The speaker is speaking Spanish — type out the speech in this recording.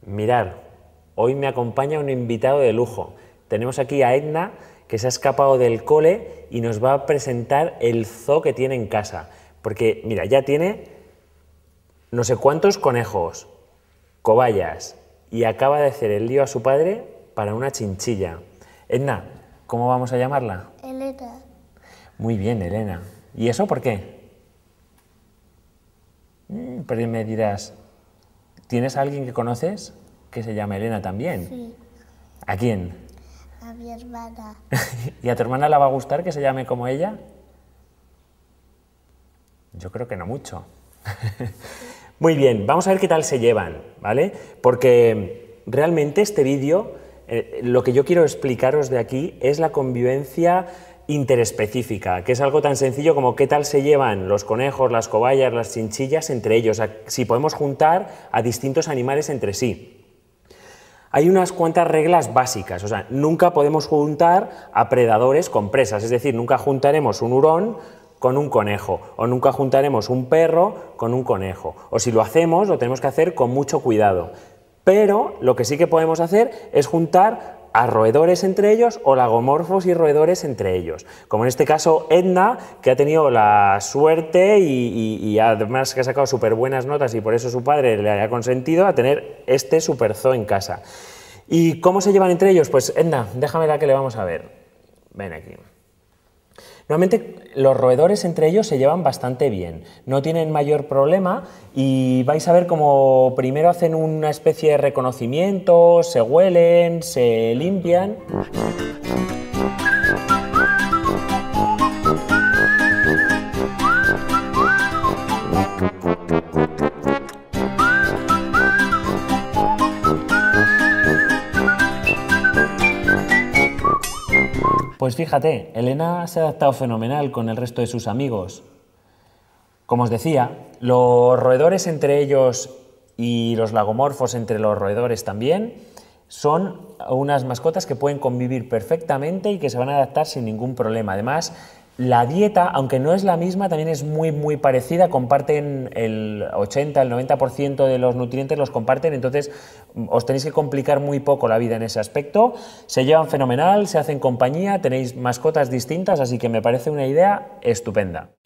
Mirad, hoy me acompaña un invitado de lujo. Tenemos aquí a Edna, que se ha escapado del cole y nos va a presentar el zoo que tiene en casa. Porque, mira, ya tiene no sé cuántos conejos, cobayas, y acaba de hacer el lío a su padre para una chinchilla. Edna, ¿cómo vamos a llamarla? Elena. Muy bien, Elena. ¿Y eso por qué? Pero me dirás, ¿tienes a alguien que conoces que se llama Elena también? Sí, ¿A quién? a mi hermana. ¿Y a tu hermana le va a gustar que se llame como ella? Yo creo que no mucho. Muy bien, vamos a ver qué tal se llevan, ¿vale? Porque realmente este vídeo, lo que yo quiero explicaros de aquí es la convivencia interespecífica, que es algo tan sencillo como qué tal se llevan los conejos, las cobayas, las chinchillas entre ellos, si podemos juntar a distintos animales entre sí. Hay unas cuantas reglas básicas, o sea, nunca podemos juntar a predadores con presas, es decir, nunca juntaremos un hurón con un conejo, o nunca juntaremos un perro con un conejo, o si lo hacemos, lo tenemos que hacer con mucho cuidado. Pero lo que sí que podemos hacer es juntar a roedores entre ellos o lagomorfos y roedores entre ellos. Como en este caso Edna, que ha tenido la suerte y además que ha sacado súper buenas notas y por eso su padre le ha consentido a tener este super zoo en casa. ¿Y cómo se llevan entre ellos? Pues Edna, déjamela que le vamos a ver. Ven aquí. Normalmente los roedores entre ellos se llevan bastante bien, no tienen mayor problema y vais a ver cómo primero hacen una especie de reconocimiento, se huelen, se limpian. Pues fíjate, Elena se ha adaptado fenomenal con el resto de sus amigos. Como os decía, los roedores entre ellos y los lagomorfos entre los roedores también son unas mascotas que pueden convivir perfectamente y que se van a adaptar sin ningún problema. Además, la dieta, aunque no es la misma, también es muy parecida, comparten el 80, el 90% de los nutrientes los comparten, entonces os tenéis que complicar muy poco la vida en ese aspecto. Se llevan fenomenal, se hacen compañía, tenéis mascotas distintas, así que me parece una idea estupenda.